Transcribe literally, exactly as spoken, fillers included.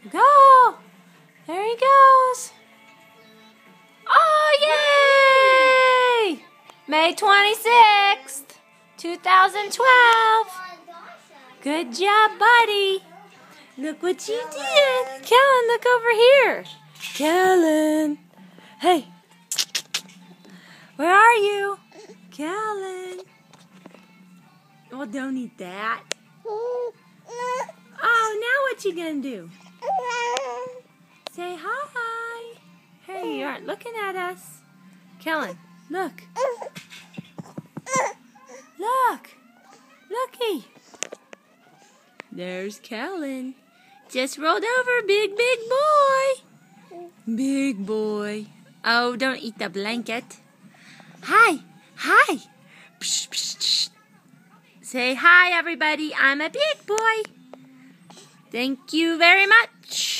Go! There he goes. Oh, yay! May twenty-sixth, two thousand twelve. Good job, buddy. Look what you did. Kellon, look over here. Kellon. Hey. Where are you? Kellon. Well, don't eat that. Oh, now what you gonna do? Say hi. Hey, you aren't looking at us. Kellon, look. Look. Looky. There's Kellon. Just rolled over, big, big boy. Big boy. Oh, don't eat the blanket. Hi. Hi. Psh, psh, psh. Say hi, everybody. I'm a big boy. Thank you very much.